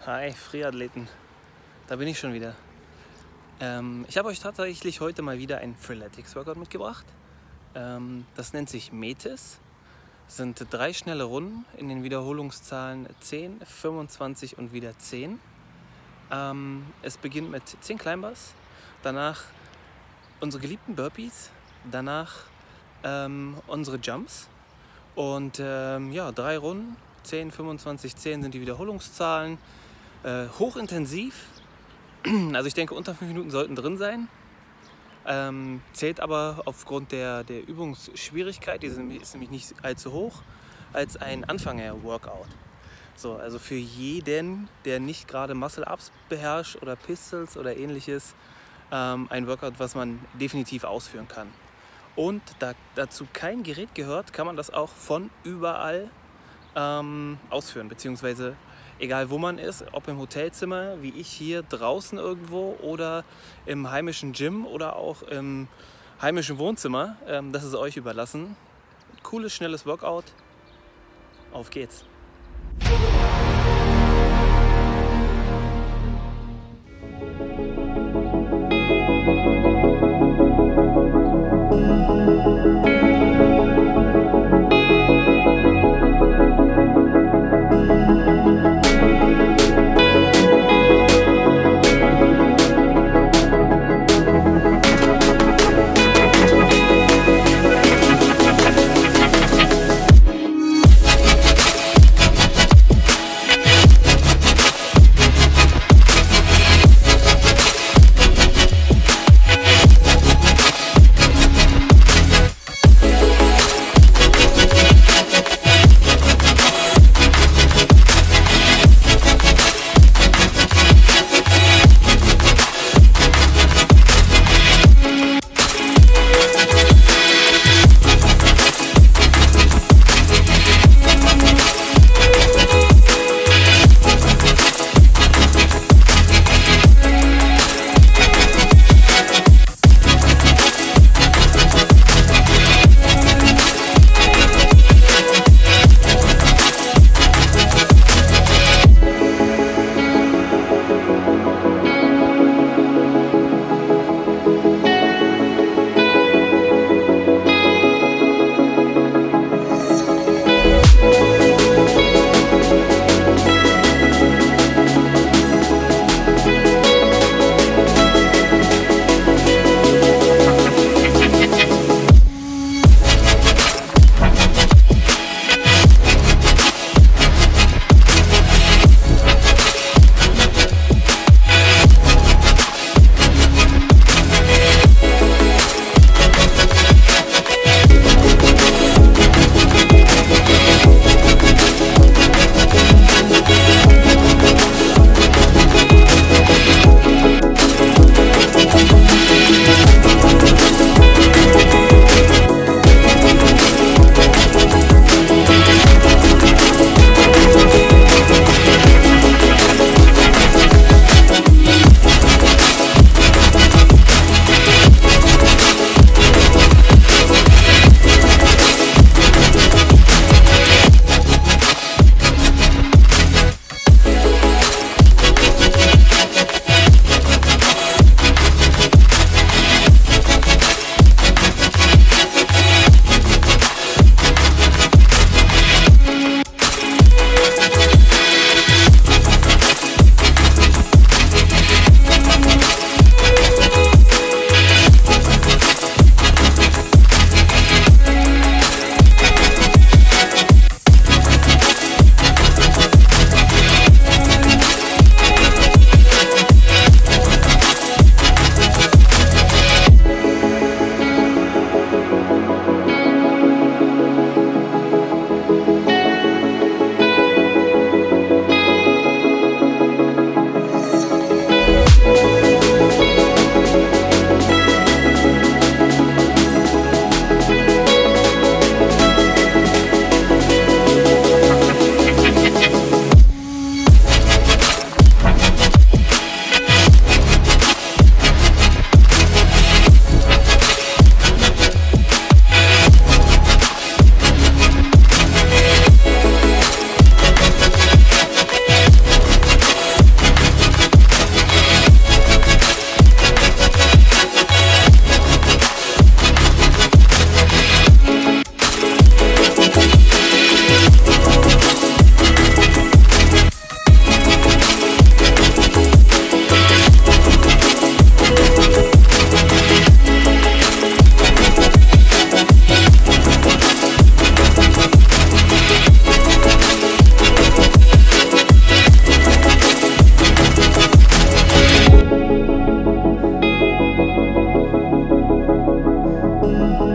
Hi, Friathleten. Da bin ich schon wieder. Ich habe euch tatsächlich heute mal wieder ein Freeletics Workout mitgebracht. Das nennt sich Metis. Das sind 3 schnelle Runden in den Wiederholungszahlen 10, 25 und wieder 10. Es beginnt mit 10 Climbers, danach unsere geliebten Burpees, danach unsere Jumps und 3 Runden, 10, 25, 10 sind die Wiederholungszahlen. Hochintensiv, also ich denke unter 5 Minuten sollten drin sein, zählt aber aufgrund der Übungsschwierigkeit, die ist nämlich nicht allzu hoch, als ein Anfänger-Workout. So, also für jeden, der nicht gerade Muscle-Ups beherrscht oder Pistols oder ähnliches, ein Workout, was man definitiv ausführen kann. Und da dazu kein Gerät gehört, kann man das auch von überall ausführen, beziehungsweise egal wo man ist, ob im Hotelzimmer, wie ich hier draußen irgendwo oder im heimischen Gym oder auch im heimischen Wohnzimmer, das ist euch überlassen. Cooles, schnelles Workout. Auf geht's! Tschüss.